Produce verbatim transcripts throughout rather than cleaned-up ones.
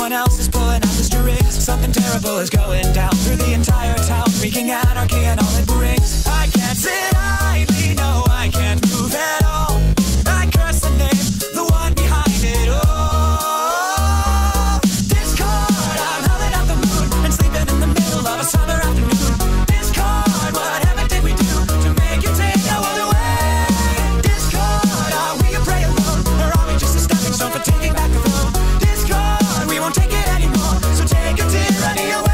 Everyone else is pulling out the strings. Something terrible is going down through the entire town, wreaking anarchy and all it brings. I can't sit idly, no, I can't move at all. I curse the name, the one behind it all. Discord, I'm howling out the moon and sleeping in the middle of a summer afternoon. Discord, whatever did we do to make you take our world away? Discord, are we a prey alone, or are we just a stepping stone for taking back the throne? Discord, we won't take it anymore, so take your tyranny away.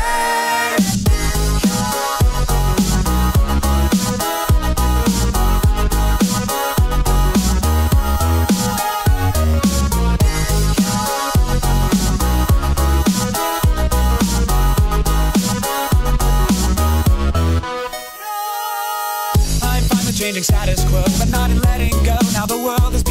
I'm fine with changing status quo, but not in letting go. Now the world is